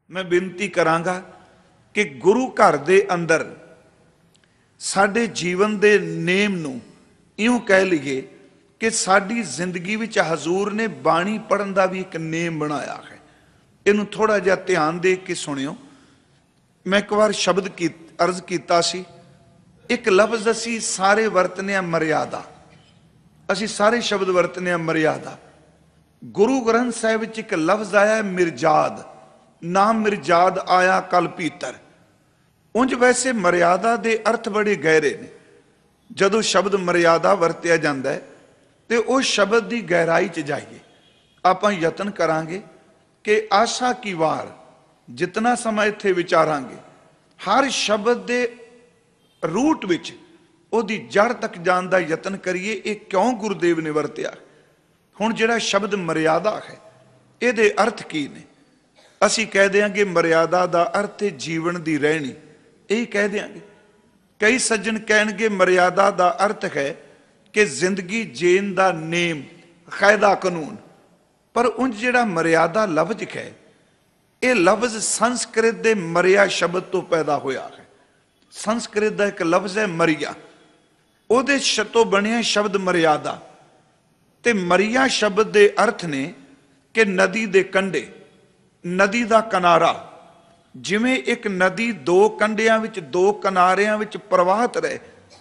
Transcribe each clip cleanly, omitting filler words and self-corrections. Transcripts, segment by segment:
मैं बेनती करांगा कि गुरु घर दे अंदर साडे जीवन दे नेम नूं इउं कह लीए कि साडी जिंदगी विच हजूर ने बाणी पढ़न दा भी एक नेम बनाया है। इनू थोड़ा जिहा ध्यान दे के सुनियो। मैं एक बार शब्द की अर्ज कीता सी, एक लफ्ज असी सारे वरतने आ मर्यादा, असी सारे शब्द वरतने आ मर्यादा। गुरु ग्रंथ साहिब विच एक लफ्ज आया मिर्जाद, नाम मिर्जाद आया कल भीतर। उंज वैसे मर्यादा दे अर्थ बड़े गहरे ने। जदों शब्द मर्यादा वरत्या जाता है तो उस शब्द की गहराई च जाइए। आपां यतन करांगे कि आशा की वार जितना समय इत्थे विचारांगे हर शब्द दे रूट विच उहदी जड़ तक जाण दा यतन करिए। ये क्यों गुरुदेव ने वरत्या। हुण जिहड़ा शब्द मर्यादा है इहदे अर्थ की ने? असी कह देंगे मर्यादा दा अर्थ है जीवन दी रहनी, यही कह देंगे। कई सज्जन कहणगे मर्यादा दा अर्थ है कि जिंदगी जीण दा नेम कायदा कानून। पर उंज जिहड़ा मर्यादा लफ्ज है ये लफ्ज संस्कृत दे मरिया शब्द तो पैदा होया है। संस्कृत का एक लफ्ज है मरिया, उहदे तो बनिया शब्द मर्यादा। ते मरिया शब्द दे अर्थ ने कि नदी दे कंढे, नदी दा किनारा। जिवें एक नदी दो कंढियां विच दो किनारियां विच प्रवाहित रहे,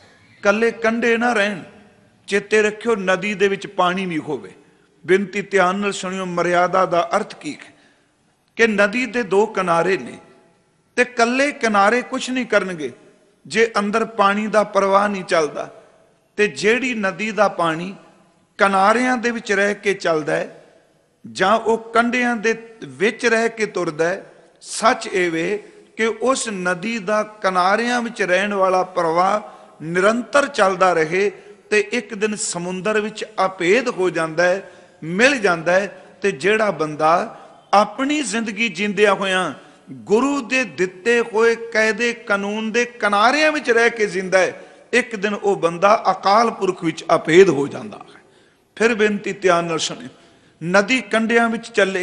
कल्ले कंढे ना रहन। चेते रखियो नदी दे विच पानी भी होवे। बेनती ध्यान नाल सुनियो, मर्यादा दा अर्थ की है कि नदी दे दो किनारे ने ते कल्ले किनारे कुछ नहीं करनगे जे अंदर पानी दा प्रवाह नहीं चलदा। ते जेड़ी नदी दा पानी किनारियां दे विच रह के चलदा है जां ओ कंढियां दे विच रह के तुरदा है, सच एवे कि उस नदी दा किनारियां विच रहन वाला प्रवाह निरंतर चलदा रहे ते एक दिन समुंदर विच अभेद हो जाता है, मिल जाता है। ते जेड़ा बंदा अपनी जिंदगी जींदिया होया गुरु दे दिते हुए कायदे कानून दे किनारियां विच रह के जींदा है, एक दिन वो बंदा अकाल पुरख विच अभेद हो जाता है। फिर बेनती ध्यान नाल सुनियो, नदी कंढियां विच चले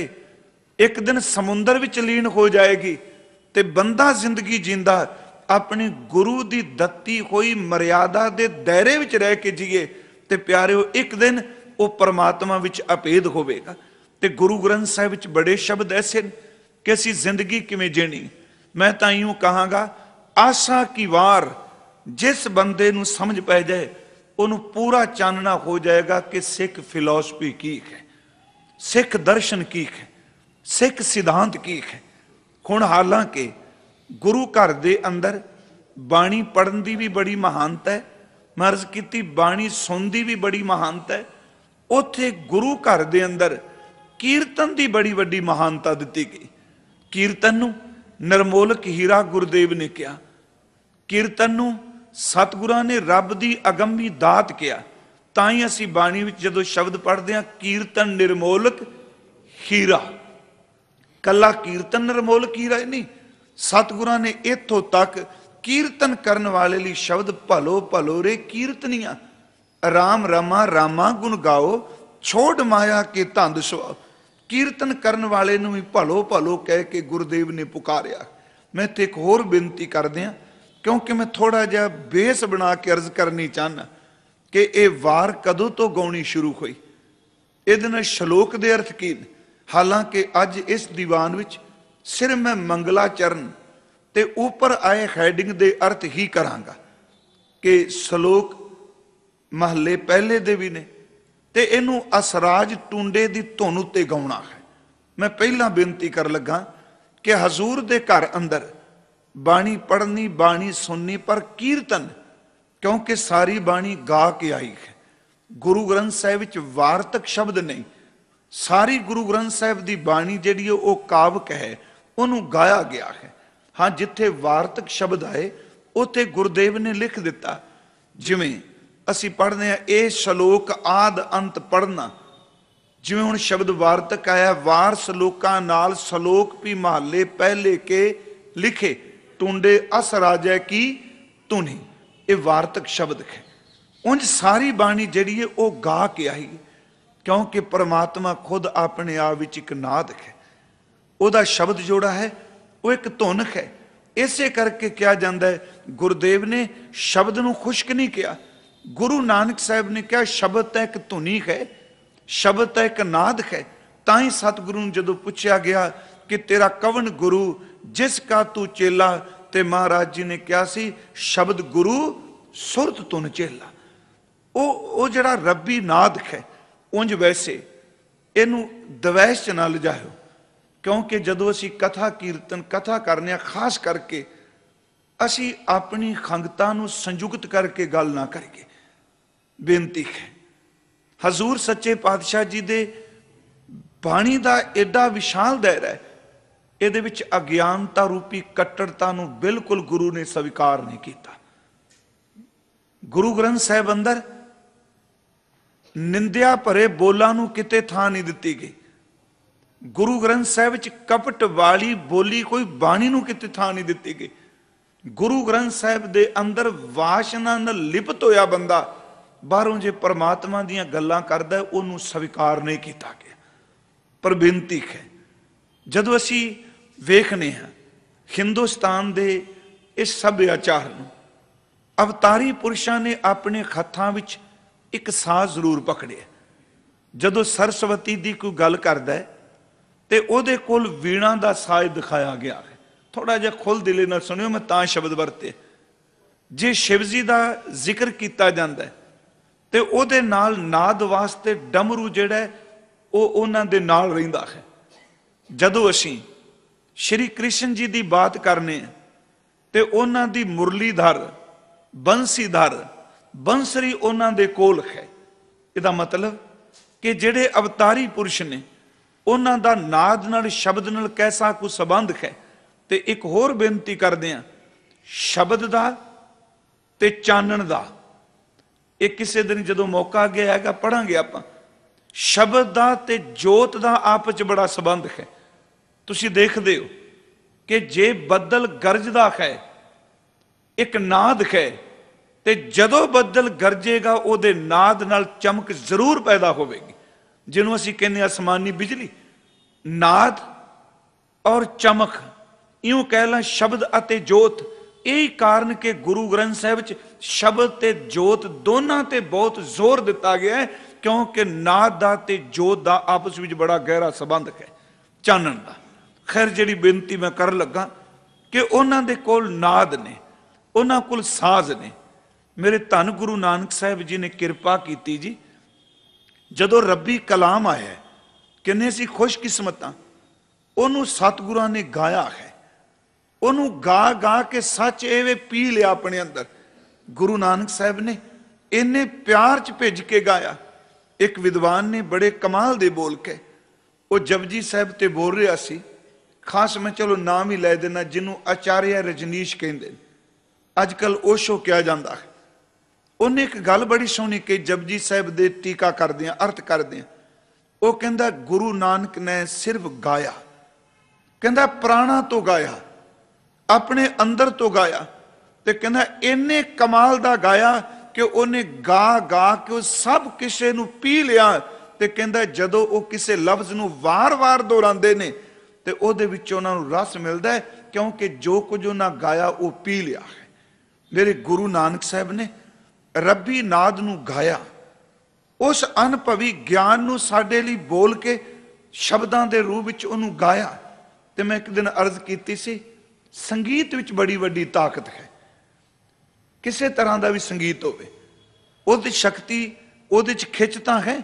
एक दिन समुंदर विच लीन हो जाएगी ते बंदा जिंदगी जींदा अपनी गुरु दी दत्ती हुई मर्यादा दे दायरे विच रह के जीए ते प्यारिओ एक दिन वो परमात्मा विच अभेद होवेगा। ते गुरु ग्रंथ साहिब विच बड़े शब्द ऐसे कि असीं जिंदगी किवें जीणी। मैं तां यूं कहांगा, आशा की वार जिस बंदे नूं समझ पै जाए उन्होंने पूरा चानना हो जाएगा कि सिख फिलॉसफी की है, सिख दर्शन की है, सिख सिद्धांत की है। हुण हालांकि गुरु घर दे अंदर बाणी पढ़न की भी बड़ी महानता है, मैं अर्ज की बाणी सुन की भी बड़ी महानता है। उत्थे गुरु घर दे अंदर कीर्तन की बड़ी वड्डी महानता दी गई। कीर्तन नूं निर्मोलक हीरा गुरुदेव ने कहा, कीर्तन नूं सतगुरां ने रब दी अगंमी दात किया। तां ही असीं बाणी विच जदों शब्द पढ़दे हां कीर्तन निर्मोलक हीरा, कला कीर्तन निर्मोलक हीरा नहीं, सतगुरां ने इत्थों तक कीर्तन करन वाले लई शब्द भलो भलो रे कीर्तनिया, राम रमा रामा गुण गाओ, छोड़ माया के धंध सुआओ। कीर्तन करन वाले नूं भी भलो भलो कह के गुरुदेव ने पुकारिया। मैं इत्थे एक होर बेनती करदिआं, क्योंकि मैं थोड़ा जिहा बेस बना के अर्ज करनी चाहना कि ये वार कदों तो गाउणी शुरू हुई, इहदे नाल श्लोक दे अर्थ की ने। हालांकि अज इस दीवान विच सिर्फ मैं मंगलाचरण ते ऊपर आए हैडिंग दे अर्थ ही करांगा कि श्लोक महले पहले दे भी ने ते इनू असराज टूंडे दी धुन उत्ते गाउणा है। मैं पहला बेनती कर लगा कि हजूर दे घर अंदर बाणी पढ़नी बाणी सुननी पर कीर्तन, क्योंकि सारी बाणी गा के आई है। गुरु ग्रंथ साहिब विच वार्तक शब्द नहीं, सारी गुरु ग्रंथ साहिब दी बाणी जिहड़ी वो कावक है उन्होंने गाया गया है। हाँ, जिथे वार्तक शब्द आए उत्थे गुरुदेव ने लिख दिता। जिवें असी पढ़ने ये श्लोक आद अंत पढ़ना, जिवें हुण शब्द वार्तक आया, वार श्लोकां नाल श्लोक भी महले पहले के लिखे, टूंडे अस राजै की धुनी, ये वार्तक शब्द है। उंज सारी बाणी जिहड़ी है वो गा के आई, क्योंकि परमात्मा खुद अपने आप विच एक नाद है। उहदा शब्द जोड़ा है वो एक धुन है। इसे करके कहा जाता है, गुरुदेव ने शब्द नूं खुश्क नहीं किया, गुरु नानक साहब ने कहा शब्द तो एक धुनी है, शब्द तो एक नाद है। तां ही सतगुरु नूं जदों पुछया गया कि तेरा कवन गुरु जिसका तू चेला, ते महाराज जी ने कहा सी शब्द गुरु सुरत तुन चेला। वो जड़ा रब्बी नाद है, उंज वैसे इनू दवैश च ना लिजाओ, क्योंकि जदों असी कथा कीर्तन कथा करने खास करके असी अपनी खंगता नू संयुक्त करके गल ना करिए। बेनती है, हजूर सच्चे पातशाह जी दे बाणी दा एडा विशाल दायरा है, ਇਹਦੇ ਵਿੱਚ अज्ञानता रूपी कट्टरता ਨੂੰ बिल्कुल गुरु ने स्वीकार नहीं किया। गुरु ग्रंथ साहिब अंदर निंदिया भरे बोलां ਨੂੰ किते ਥਾਂ नहीं ਦਿੱਤੀ गई। गुरु ग्रंथ साहिब ਵਿੱਚ कपट वाली बोली कोई बाणी ਨੂੰ किते ਥਾਂ नहीं ਦਿੱਤੀ गई। गुरु ग्रंथ साहिब ਦੇ अंदर वासना ਨਾਲ ਲਿਪਤ ਹੋਇਆ ਬੰਦਾ ਬਾਹਰੋਂ ਜੇ परमात्मा ਦੀਆਂ ਗੱਲਾਂ ਕਰਦਾ ਉਹਨੂੰ स्वीकार नहीं ਕੀਤਾ ਗਿਆ। पर बेनती है, जदों असी वेखने हाँ हिंदुस्तान के इस सभ्याचार नूं, अवतारी पुरुषों ने अपने हत्थां विच एक साज जरूर पकड़िया। जदों सरस्वती की कोई गल करदा है तो उहदे कोल वीणा का साज दिखाया गया है। थोड़ा जिहा खुल दिले नाल सुनियो, मैं तां शब्द वरते। जे शिवजी का जिक्र किया जाता है तो उहदे नाल नाद वास्ते डमरू जिहड़ा है वो उन्हां दे नाल रहिंदा है। जदों असी श्री कृष्ण जी की बात करने तो उन्हां दी मुरलीधर बंसीधर बंसरी उन्हां दे कोल है। इहदा मतलब कि जिहड़े अवतारी पुरुष ने उन्हां दा नाद नाल शब्द नाल कैसा कोई संबंध है। तो एक होर बेनती करदे हां, शब्द दा ते चानण दा एक किसी दिन जदों मौका गया हैगा पढ़ांगे आपां। शब्द दा ते जोत दा आपस च बड़ा संबंध है। तुसीं देखदे हो कि जे बदल गरजदा है एक नाद है, ते जदों बदल गरजेगा उहदे नाद नाल चमक जरूर पैदा होवेगी, जिन्हों असीं कहने आसमानी बिजली। नाद और चमक इउं कह ला शब्द अते जोत, यही कारण के गुरु ग्रंथ साहिब च शब्द ते जोत दोनों ते बहुत जोर दिता गया है, क्योंकि नाद दा ते जोत दा आपस में बड़ा गहरा संबंध है चानण दा। खैर जिहड़ी बेनती मैं कर लगा कि उन्हां दे कोल नाद ने, उन्हां कोल साज ने। मेरे धन गुरु नानक साहिब जी ने किरपा की जी, जदों रब्बी कलाम आया किन्ने सी खुशकिस्मतां, उन्होंने सतगुरां ने गाया है। उन्होंने गा गा के सच एवे पी लिया अपने अंदर। गुरु नानक साहिब ने इन्ने प्यार च भेज के गाया। एक विद्वान ने बड़े कमाल दे बोल के वो जपजी साहिब ते बोल रहा सी, खास मैं चलो नाम ही लै देना, जिन्हों आचार्य रजनीश कहते हैं, अजकल ओशो कहा जाता है। उन्हें एक गल बड़ी सोहनी कही जपजी साहिब दे टीका करदे अर्थ करदे। वो कहंदा गुरु नानक ने सिर्फ गाया, कहंदा प्राणा तो गाया, अपने अंदर तो गाया, तो कहंदा इन्ने कमाल दा गाया कि उन्हें गा गा के वो सब किसी नूं पी लिया। तो कहंदा जदों वो किसी लफ्ज नूं वार वार दोहरांदे ने तो उहदे विच उहनां नूं रस मिलदा है, क्योंकि जो कुछ उन्हां गाया वो पी लिया है। मेरे गुरु नानक साहिब ने रब्बी नाद नूं गाया, उस अनुभवी ज्ञान नूं साडे लई बोल के शब्दां दे रूप विच उहनूं गाया। तो मैं एक दिन अर्ज कीती सी, संगीत विच बड़ी वड्डी ताकत है। किसी तरह का भी संगीत होवे, उहदी शक्ति उहदे च खिचता है।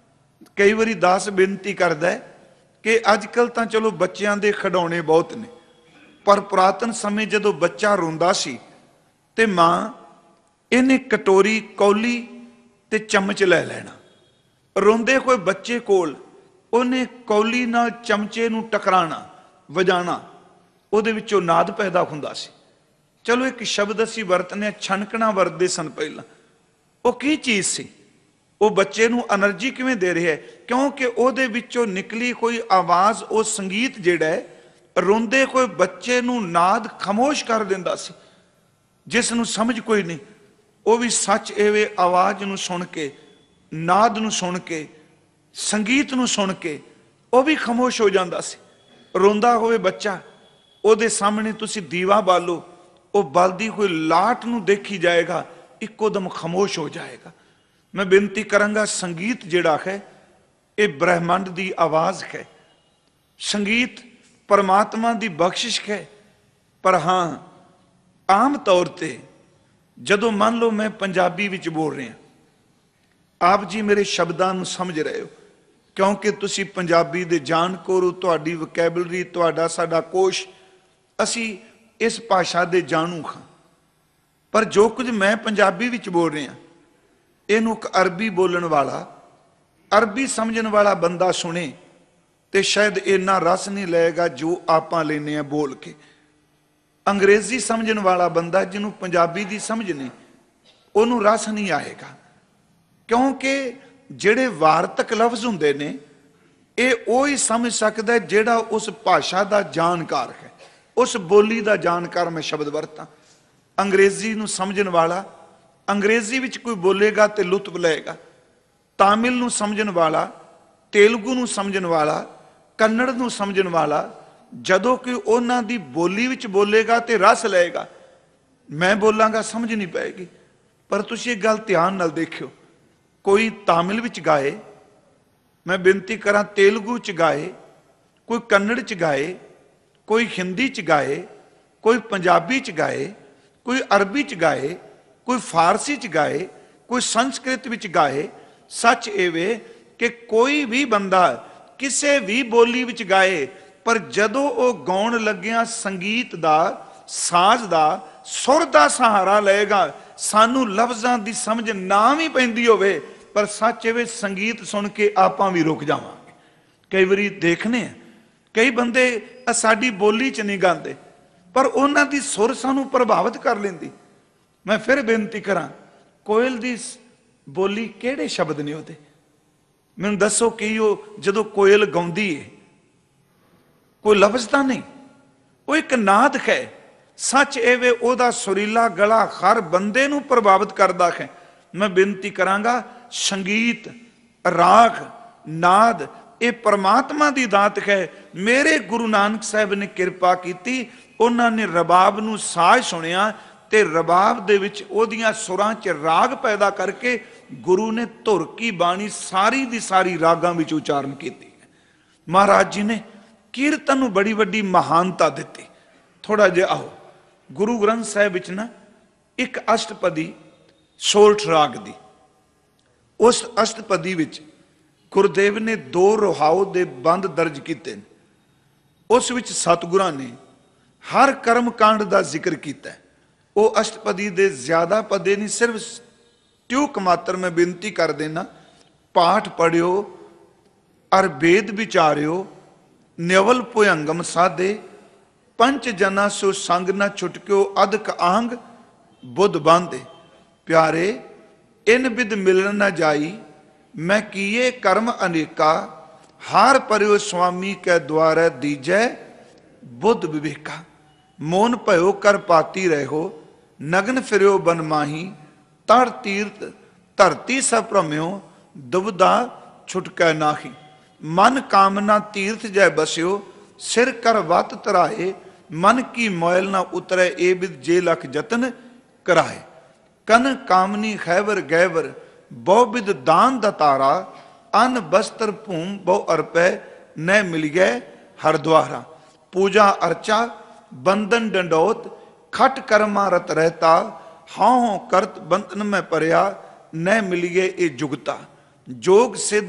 कई बारी दास बेनती करदा है कि अजकल तो चलो बच्चों के खिडौने बहुत ने, पर पुरातन समय जदों बच्चा रोंदा सी ते मां इन्हें कटोरी कौली ते चमच लै लेना। रोंदे कोई बच्चे कोल उन्हें कौली नाल चमचे नूं टकराना वजाना, उहदे विचों नाद पैदा हुंदा सी। चलो एक शब्द असीं वरतने छनकना वरतदे सन पहलां, वो की चीज़ सी, वो बच्चे नूं एनर्जी किवें दे रहा है, क्योंकि उहदे विचों निकली कोई आवाज़, वो संगीत जिहड़ा है रोंदे कोई बच्चे नूं नाद खामोश कर दिंदा सी, जिस नूं समझ कोई नहीं। वो भी सच एवे आवाज़ नूं सुन के, नाद नूं सुन के, संगीत नूं सुन के वो भी खामोश हो जाता सी। रोंदा होवे बच्चा ਉਹਦੇ ਸਾਹਮਣੇ ਤੁਸੀਂ ਦੀਵਾ ਬਾਲੋ, ਉਹ ਬਲਦੀ ਹੋਈ ਲਾਟ ਨੂੰ ਦੇਖੀ ਜਾਏਗਾ, ਇੱਕੋ ਦਮ ਖਾਮੋਸ਼ ਹੋ ਜਾਏਗਾ। ਮੈਂ ਬੇਨਤੀ ਕਰਾਂਗਾ, ਸੰਗੀਤ ਜਿਹੜਾ ਹੈ ਇਹ ਬ੍ਰਹਿਮੰਡ ਦੀ ਆਵਾਜ਼ ਹੈ। ਸੰਗੀਤ परमात्मा की बख्शिश है। पर हाँ, आम तौर पर जदों मान लो मैं पंजाबी विच बोल रहा, आप जी मेरे शब्दों को समझ रहे हो, क्योंकि तुसी पंजाबी दे जानकार हो, तुहाडी वकैबलरी, तुहाडा साडा कोश, असी इस भाषा दे जानू हाँ। पर जो कुछ मैं पंजाबी विच बोल रहा, इहनूं एक अरबी बोलण वाला, अरबी समझण वाला बंदा सुने तो शायद इन्ना रस नहीं लेगा जो आपां लेने बोल के। अंग्रेजी समझण वाला बंदा जिन्हों पंजाबी की समझ नहीं, उन्हों रस नहीं आएगा, क्योंकि जिहड़े वार्तक लफ्ज हुंदे ने ये ही समझ सकता है जिहड़ा उस भाषा का जानकार है, उस बोली का जानकार। मैं शब्द वरतां, अंग्रेजी नूं समझण वाला अंग्रेजी विच कोई बोलेगा तो लुत्फ लेगा, तामिल नूं समझण वाला, तेलुगु नूं समझण वाला, कन्नड़ नूं समझण वाला, जदों कि उन्हां दी बोली विच बोलेगा तो रस लेगा। मैं बोलांगा समझ नहीं पाएगी। पर तुसीं एक गल ध्यान नाल देखियो, कोई तामिल विच गाए, मैं बेनती करां तेलुगु च गाए, कोई कन्नड़ च गाए, कोई हिंदी च गाए, कोई पंजाबी च गाए, कोई अरबी च गाए, कोई फारसी च गाए, कोई संस्कृत विच गाए, सच एवे कि कोई भी बंदा किसी भी बोली विच गाए, पर जदों वो गाउण लग्गिया संगीत दा, साज दा, सुर दा सहारा लेगा, सानू लफ्जां दी समझ ना भी पैंदी होवे, पर सच एवे संगीत सुन के आपां भी रुक जावांगे। कई बारी देखने कई बंदे साडी बोली च नहीं गाते, पर उन्हां दी सुर सानू प्रभावित कर लेंदी। मैं फिर बेनती करां, कोयल दी बोली किहड़े शब्द ने उहदे, मैनूं दसो कि जदों कोयल गाउंदी है कोई लफ्ज तां नहीं, वो एक नाद है। सच एवे ओदा सुरीला गला हर बंदे नूं प्रभावित करदा है। मैं बेनती करांगा, संगीत, राग, नाद ये परमात्मा की दात है। मेरे गुरु नानक साहब ने किरपा की, उन्होंने रबाब नूं साज सुनिया ते रबाब दे विच ओदियां सुरां च राग पैदा करके गुरु ने धुर की बाणी सारी दी सारी रागां विच उचारण की। महाराज जी ने कीर्तन नूं बड़ी वड्डी महानता दिती। थोड़ा जिहा आओ, गुरु ग्रंथ साहिब विच ना एक अष्टपदी सोलठ राग दी, उस अष्टपदी विच गुरुदेव ने 2 रोहाओ दे बंद दर्ज किए। उस विच सतगुरां ने हर कर्म कांड का जिक्र किया। वो अष्टपदी दे ज्यादा पदे नहीं, सिर्फ ट्यूक मात्र मैं बेनती कर देना, पाठ पढ़ियो अर वेद विचारियो, न्यवल भुयंगम साधे, पंच जना सो संग न छुटक्यो, अधक आंग बुध बांधे। प्यारे इन बिद मिलन न जाई, मैं किए कर्म अनेका, हार परियो स्वामी के द्वारे दीजै बुध विवेका। मोन भयो कर पाती रहो, नगन फिरो बन माही, तड़ तीर्थ धरती सब भ्रम्यो, दुबदा छुटकै नाही। मन कामना तीर्थ जय बस्यो, सिर कर वत तराए, मन की मोयल न उतरे, ए बिद जे लख जतन कराए। कन कामनी खैबर गैवर, बहु बिद दान दतारा, अन बस्त्र भूम बहु अर्पै, न मिल गए हरद्वारा। पूजा अर्चा बंधन डंडोत, खट कर्मा रत रहता, हाँ करत बंधन में परया, न मिलिए ए जुगता। जोग सिद्ध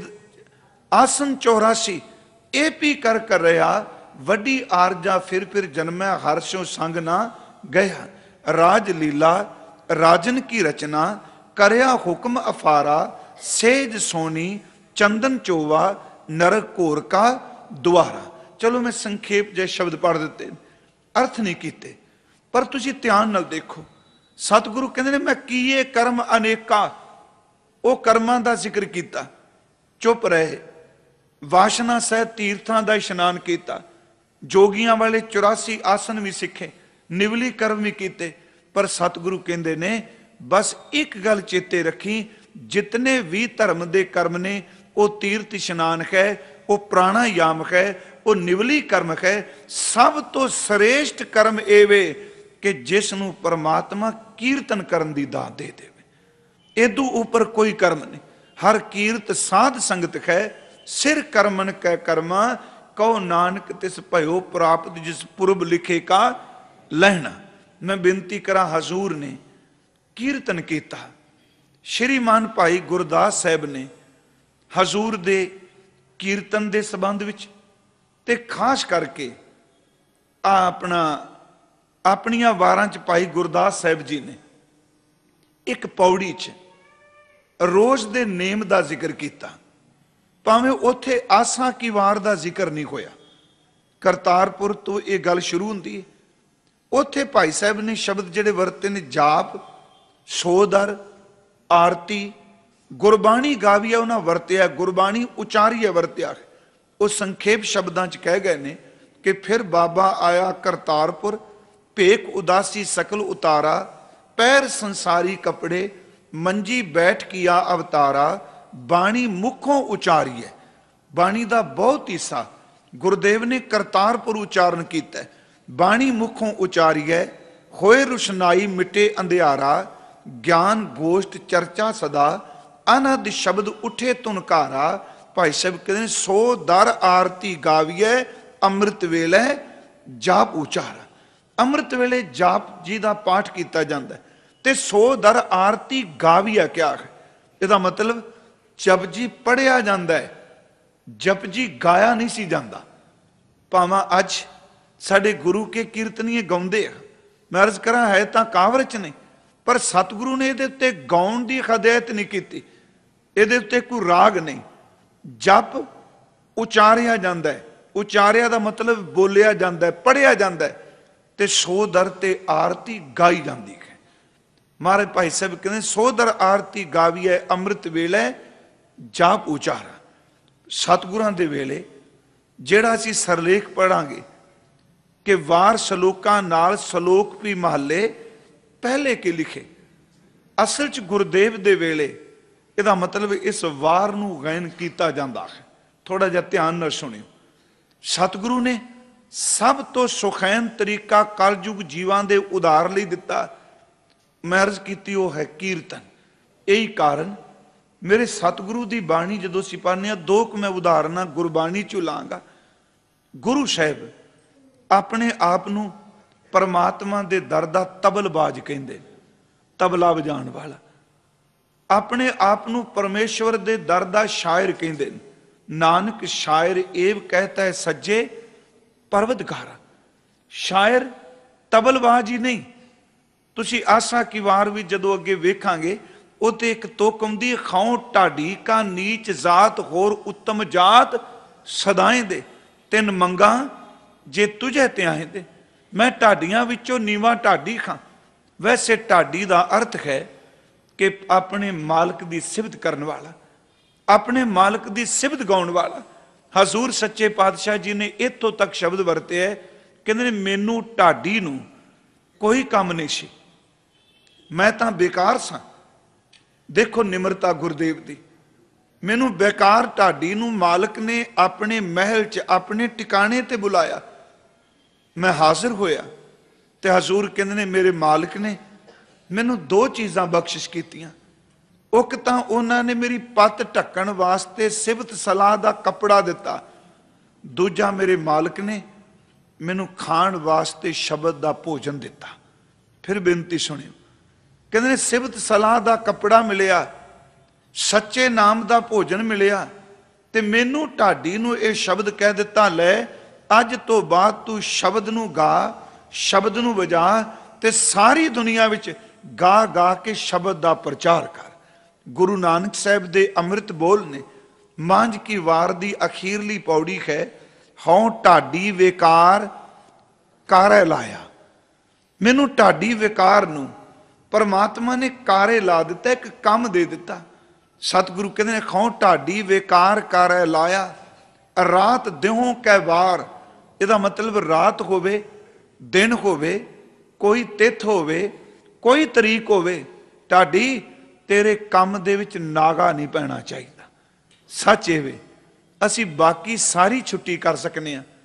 आसन 84 ए पी कर रहा, वड्डी आरजा फिर जन्मै, हर्षों संग ना गया। राज लीला राजन की रचना, करया हुक्म अफारा, सेज सोनी चंदन चोवा, नरक घोर का द्वारा। चलो मैं संखेप जै शब्द पढ़ देते, अर्थ नहीं किते, पर तुसी ध्यान नाल देखो। सतगुरु कहते ने मैं किए कर्म अनेका, वो कर्मां दा जिक्र किया, चुप रहे। वासना सहित तीर्थां दा इशनान किया, जोगियां वाले 84 आसन भी सीखे, निवली कर्म भी किए। पर सतगुरु कहते ने बस एक गल चेते रखी, जितने भी धर्म के कर्म ने वो तीर्थ इशनान है, वो प्राणायाम है, ਉਹ ਨਿਵਲੀ ਕਰਮ ਹੈ। ਸਭ ਤੋਂ ਸ੍ਰੇਸ਼ਟ ਕਰਮ ਇਹ ਵੇ ਕਿ ਜਿਸ ਨੂੰ ਪਰਮਾਤਮਾ ਕੀਰਤਨ ਕਰਨ ਦੀ ਦਾਤ ਦੇ ਦੇਵੇ। ਇਦੋਂ ਉੱਪਰ ਕੋਈ ਕਰਮ ਨਹੀਂ। ਹਰ ਕੀਰਤ ਸਾਧ ਸੰਗਤ ਹੈ, ਸਿਰ ਕਰਮਨ ਕੈ ਕਰਮਾ, ਕਹੋ ਨਾਨਕ ਤਿਸ ਭਇਓ ਪ੍ਰਾਪਤ, ਜਿਸ ਪੁਰਬ ਲਿਖੇ ਕਾ ਲਹਿਣਾ। ਮੈਂ ਬੇਨਤੀ ਕਰਾਂ, ਹਜ਼ੂਰ ਨੇ ਕੀਰਤਨ ਕੀਤਾ। ਸ਼੍ਰੀਮਾਨ ਭਾਈ ਗੁਰਦਾਸ ਸਾਹਿਬ ਨੇ ਹਜ਼ੂਰ ਦੇ ਕੀਰਤਨ ਦੇ ਸੰਬੰਧ ਵਿੱਚ ਤੇ ਖਾਸ ਕਰਕੇ ਆਪਣੀਆਂ ਵਾਰਾਂ 'ਚ ਭਾਈ ਗੁਰਦਾਸ ਸਾਹਿਬ ਜੀ ਨੇ ਇੱਕ ਪੌੜੀ 'ਚ ਰੋਜ਼ ਦੇ ਨੇਮ ਦਾ ਜ਼ਿਕਰ ਕੀਤਾ। ਭਾਵੇਂ ਉੱਥੇ ਆਸਾ ਕੀ ਵਾਰ ਦਾ ਜ਼ਿਕਰ ਨਹੀਂ ਹੋਇਆ, ਕਰਤਾਰਪੁਰ ਤੋਂ ਇਹ ਗੱਲ ਸ਼ੁਰੂ ਹੁੰਦੀ ਹੈ। ਉੱਥੇ ਭਾਈ ਸਾਹਿਬ ਨੇ ਸ਼ਬਦ ਜਿਹੜੇ ਵਰਤੇ ਨੇ, ਜਾਪ, ਸੋਦਰ, ਆਰਤੀ, ਗੁਰਬਾਣੀ ਗਾਵੀਆ ਉਹਨਾਂ ਵਰਤਿਆ, ਗੁਰਬਾਣੀ ਉਚਾਰੀਆ ਵਰਤਿਆ। ਉਹ ਸੰਖੇਪ ਸ਼ਬਦਾਂ 'ਚ ਕਹਿ ਗਏ ਨੇ ਕਿ ਫਿਰ ਬਾਬਾ ਆਇਆ ਕਰਤਾਰਪੁਰ, ਭੇਖ ਉਦਾਸੀ ਸਕਲ ਉਤਾਰਾ, ਪੈਰ ਸੰਸਾਰੀ ਕਪੜੇ, ਮੰਜੀ ਬੈਠ ਕੀਆ ਅਵਤਾਰਾ, ਬਾਣੀ ਮੁਖੋਂ ਉਚਾਰੀ ਹੈ। ਬਾਣੀ ਦਾ ਬਹੁਤ ਹਿੱਸਾ ਗੁਰਦੇਵ ਨੇ ਕਰਤਾਰਪੁਰ ਉਚਾਰਨ ਕੀਤਾ। ਬਾਣੀ ਮੁਖੋਂ ਉਚਾਰੀ ਹੈ, ਹੋਏ ਰੁਸ਼ਨਾਈ ਮਿਟੇ ਅੰਧਿਆਰਾ, ਗਿਆਨ ਗੋਸ਼ਟ ਚਰਚਾ ਸਦਾ, ਅਨਹਦ ਸ਼ਬਦ ਉਠੇ ਤੁਨਕਾਰਾ। ਭਾਈ ਸਾਹਿਬ ਕਹਿੰਦੇ ਸੋ ਦਰ ਆਰਤੀ ਗਾਵੀਐ, ਅੰਮ੍ਰਿਤ ਵੇਲੇ ਜਾਪ ਉਚਾਰਾ। ਅੰਮ੍ਰਿਤ ਵੇਲੇ ਜਾਪ ਜੀ ਦਾ ਪਾਠ ਕੀਤਾ ਜਾਂਦਾ ਤੇ ਸੋ ਦਰ ਆਰਤੀ ਗਾਵੀਐ ਕਿਹਾ ਹੈ। ਇਹਦਾ ਮਤਲਬ ਜਪਜੀ ਪੜਿਆ ਜਾਂਦਾ ਹੈ, ਜਪਜੀ ਗਾਇਆ ਨਹੀਂ ਸੀ ਜਾਂਦਾ। ਭਾਵੇਂ ਅੱਜ ਸਾਡੇ ਗੁਰੂ ਕੇ ਕੀਰਤਨੀਏ ਗਾਉਂਦੇ ਆ, ਮੈਂ ਅਰਜ਼ ਕਰਾਂ ਹੈ ਤਾਂ ਕਾਵਰ 'ਚ ਨਹੀਂ, ਪਰ ਸਤਿਗੁਰੂ ਨੇ ਇਹਦੇ ਉੱਤੇ ਗਾਉਣ ਦੀ ਹਦਾਇਤ ਨਹੀਂ ਕੀਤੀ। ਇਹਦੇ ਉੱਤੇ ਕੋਈ ਰਾਗ ਨਹੀਂ, ਜਪ ਉਚਾਰਿਆ ਜਾਂਦਾ ਹੈ। ਉਚਾਰਿਆ ਦਾ ਮਤਲਬ ਬੋਲਿਆ ਜਾਂਦਾ ਹੈ, ਪੜਿਆ ਜਾਂਦਾ ਹੈ, ਤੇ ਸੋ ਦਰ ਤੇ ਆਰਤੀ ਗਾਈ ਜਾਂਦੀ ਹੈ। ਮਹਾਰਾਜ ਭਾਈ ਸਾਹਿਬ ਕਹਿੰਦੇ ਸੋ ਦਰ ਆਰਤੀ ਗਾਵੀਐ, ਅੰਮ੍ਰਿਤ ਵੇਲੇ ਜਾਪ ਉਚਾਰਾ। ਸਤਿਗੁਰਾਂ ਦੇ ਵੇਲੇ ਜਿਹੜਾ ਅਸੀਂ ਸਰਲੇਖ ਪੜਾਂਗੇ ਕਿ ਵਾਰ ਸਲੋਕਾਂ ਨਾਲ ਸਲੋਕ ਵੀ ਮਹੱਲੇ ਪਹਿਲੇ ਕੇ ਲਿਖੇ, ਅਸਲ 'ਚ ਗੁਰਦੇਵ ਦੇ ਵੇਲੇ ਇਹਦਾ ਮਤਲਬ ਇਸ ਵਾਰ ਨੂੰ ਗਾਇਨ ਕੀਤਾ ਜਾਂਦਾ ਹੈ। ਥੋੜਾ ਜਿਹਾ ਧਿਆਨ ਨਾਲ ਸੁਣਿਓ। ਸਤਿਗੁਰੂ ਨੇ ਸਭ ਤੋਂ ਸੁਖੈਨ ਤਰੀਕਾ ਕਲਯੁਗ ਜੀਵਾਂ ਦੇ ਉਧਾਰ ਲਈ ਦਿੱਤਾ। ਮੈਂ ਅਰਜ਼ ਕੀਤੀ ਉਹ ਹੈ ਕੀਰਤਨ। ਇਹੀ ਕਾਰਨ ਮੇਰੇ ਸਤਿਗੁਰੂ ਦੀ ਬਾਣੀ ਜਦੋਂ ਅਸੀਂ ਪੜ੍ਹਦੇ ਹਾਂ, ਦੋ ਕੁ ਮੈਂ ਉਦਾਹਰਨਾਂ ਗੁਰਬਾਣੀ 'ਚੋਂ ਲਾਂਗਾ। ਗੁਰੂ ਸਾਹਿਬ ਆਪਣੇ ਆਪ ਨੂੰ ਪਰਮਾਤਮਾ ਦੇ ਦਰ ਦਾ ਤਬਲਬਾਜ਼ ਕਹਿੰਦੇ, ਤਬਲਾ ਵਜਾਉਣ ਵਾਲਾ। ਆਪਣੇ ਆਪ ਨੂੰ ਪਰਮੇਸ਼ਵਰ ਦੇ ਦਰ ਦਾ ਸ਼ਾਇਰ ਕਹਿੰਦੇ ਨੇ। ਨਾਨਕ ਸ਼ਾਇਰ ਏਵ ਕਹਿਤਾ ਹੈ ਸੱਜੇ ਪਰਵਤਗਾਰਾ। ਸ਼ਾਇਰ ਤਬਲਬਾਜ਼ ਹੀ ਨਹੀਂ। ਤੁਸੀਂ ਆਸਾ ਕੀ ਵਾਰ ਵੀ ਜਦੋਂ ਅੱਗੇ ਵੇਖਾਂਗੇ, ਉਹ ਤੇ ਇੱਕ ਤੁਕ ਆਉਂਦੀ, ਖਾਉ ਢਾਡੀ ਕਾ ਨੀਚ ਜਾਤ, ਹੋਰ ਉੱਤਮ ਜਾਤ ਸਦਾਏ ਦੇ, ਤਿੰਨ ਮੰਗਾ ਜੇ ਤੁਝੇ ਧਿਆਏ ਦੇ। ਮੈਂ ਢਾਡੀਆਂ ਵਿੱਚੋਂ ਨੀਵਾਂ ਢਾਡੀ ਖਾਂ। ਵੈਸੇ ਢਾਡੀ ਦਾ ਅਰਥ ਹੈ ਕਿ ਆਪਣੇ ਮਾਲਕ ਦੀ ਸਿਫਤ ਕਰਨ ਵਾਲਾ, ਆਪਣੇ ਮਾਲਕ ਦੀ ਸਿਫਤ ਗਾਉਣ ਵਾਲਾ। ਹਜ਼ੂਰ ਸੱਚੇ ਪਾਤਸ਼ਾਹ ਜੀ ਨੇ ਇੱਥੋਂ ਤੱਕ ਸ਼ਬਦ ਵਰਤੇ ਹੈ, ਕਹਿੰਦੇ ਨੇ ਮੈਨੂੰ ਢਾਡੀ ਨੂੰ ਕੋਈ ਕੰਮ ਨਹੀਂ ਸੀ, ਮੈਂ ਤਾਂ ਬੇਕਾਰ ਸਾਂ। ਦੇਖੋ ਨਿਮਰਤਾ ਗੁਰਦੇਵ ਦੀ। ਮੈਨੂੰ ਬੇਕਾਰ ਢਾਡੀ ਨੂੰ ਮਾਲਕ ਨੇ ਆਪਣੇ ਮਹਿਲ 'ਚ ਆਪਣੇ ਟਿਕਾਣੇ ਤੇ ਬੁਲਾਇਆ, ਮੈਂ ਹਾਜ਼ਰ ਹੋਇਆ ਤੇ ਹਜ਼ੂਰ ਕਹਿੰਦੇ ਨੇ ਮੇਰੇ ਮਾਲਕ ਨੇ ਮੈਨੂੰ ਦੋ ਚੀਜ਼ਾਂ ਬਖਸ਼ਿਸ਼ ਕੀਤੀਆਂ। ਇੱਕ ਤਾਂ ਉਹਨਾਂ ਨੇ ਮੇਰੀ ਪੱਤ ਢੱਕਣ ਵਾਸਤੇ ਸਿਫਤ ਸਲਾਹ ਦਾ ਕੱਪੜਾ ਦਿੱਤਾ, ਦੂਜਾ ਮੇਰੇ ਮਾਲਕ ਨੇ ਮੈਨੂੰ ਖਾਣ ਵਾਸਤੇ ਸ਼ਬਦ ਦਾ ਭੋਜਨ ਦਿੱਤਾ। ਫਿਰ ਬੇਨਤੀ ਸੁਣਿਓ, ਕਹਿੰਦੇ ਨੇ ਸਿਫਤ ਸਲਾਹ ਦਾ ਕੱਪੜਾ ਮਿਲਿਆ, ਸੱਚੇ ਨਾਮ ਦਾ ਭੋਜਨ ਮਿਲਿਆ, ਤੇ ਮੈਨੂੰ ਢਾਡੀ ਨੂੰ ਇਹ ਸ਼ਬਦ ਕਹਿ ਦਿੱਤਾ, ਲੈ ਅੱਜ ਤੋਂ ਬਾਅਦ ਤੂੰ ਸ਼ਬਦ ਨੂੰ ਗਾ, ਸ਼ਬਦ ਨੂੰ ਵਜਾ, ਤੇ ਸਾਰੀ ਦੁਨੀਆ ਵਿੱਚ ਗਾ ਗਾ ਕੇ ਸ਼ਬਦ ਦਾ ਪ੍ਰਚਾਰ ਕਰ। ਗੁਰੂ ਨਾਨਕ ਸਾਹਿਬ ਦੇ ਅੰਮ੍ਰਿਤ ਬੋਲ ਨੇ। ਮਾਂਝ ਕੀ ਵਾਰ ਦੀ ਅਖੀਰਲੀ ਪੌੜੀ ਹੈ, ਹਉ ਢਾਡੀ ਵੇਕਾਰ ਕਾਰੇ ਲਾਇਆ। ਮੈਨੂੰ ਢਾਡੀ ਵੇਕਾਰ ਨੂੰ ਪਰਮਾਤਮਾ ਨੇ ਕਾਰੇ ਲਾ ਦਿੱਤਾ, ਇੱਕ ਕੰਮ ਦੇ ਦਿੱਤਾ। ਸਤਿਗੁਰੂ ਕਹਿੰਦੇ ਨੇ ਖਉ ਢਾਡੀ ਵੇਕਾਰ ਕਾਰੇ ਲਾਇਆ, ਰਾਤ ਦਿਹੋਂ ਕੈ ਵਾਰ। ਇਹਦਾ ਮਤਲਬ ਰਾਤ ਹੋਵੇ, ਦਿਨ ਹੋਵੇ, ਕੋਈ ਤਿਥ ਹੋਵੇ, ਕੋਈ ਤਰੀਕ ਹੋਵੇ, ਢਾਡੀ ਤੇਰੇ ਕੰਮ ਦੇ ਵਿੱਚ ਨਾਗਾ ਨਹੀਂ ਪੈਣਾ ਚਾਹੀਦਾ। ਸੱਚ ਇਹ ਵੇ, ਅਸੀਂ ਬਾਕੀ ਸਾਰੀ ਛੁੱਟੀ ਕਰ ਸਕਨੇ ਹਾਂ,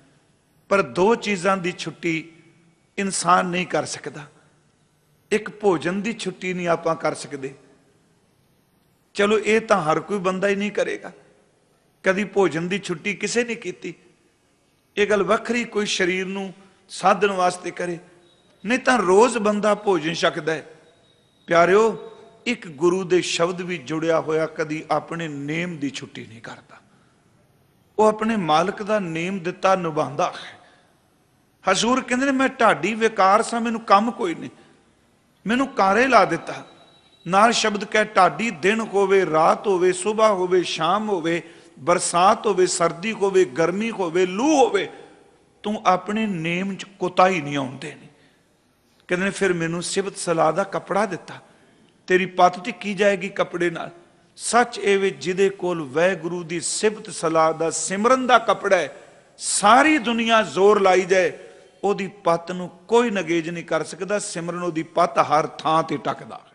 पर दो चीज़ां की छुट्टी इंसान नहीं कर सकता। एक भोजन की छुट्टी नहीं आप कर सकते। चलो ये तो हर कोई बंदा ही नहीं करेगा, कभी भोजन की छुट्टी किसी ने की। ये गल वखरी कोई शरीर नूं साधन वास्ते करे, नहीं तो रोज़ बंदा भोजन छकदा है। प्यारिओ, एक गुरु दे शब्द भी जुड़िया होया कदी अपने नेम की छुट्टी नहीं करता। वो अपने मालिक का नेम दिता निभांदा है। हजूर कहते ने मैं ढाडी विकार सा, मैनू काम कोई नहीं, मैनू कारे ला दिता। नाल शब्द कह ढाडी दिन होवे रात होवे सुबह होवे शाम होवे बरसात होवे सर्दी होवे गर्मी होवे लू होवे, तू अपने नेम च कोताही नहीं आउण देनी। कहते ने फिर मैनू सिबत सलाह का कपड़ा दिता, तेरी पत ढिकी जाएगी कपड़े नाल। सच एवे जिदे कोल वैगुरु दी सिबत सलाह दा सिमरन दा कपड़ा है, सारी दुनिया जोर लाई जाए ओदी पत नूं कोई नगेज नहीं कर सकता। सिमरन ओदी पत हर थां ते टकदा।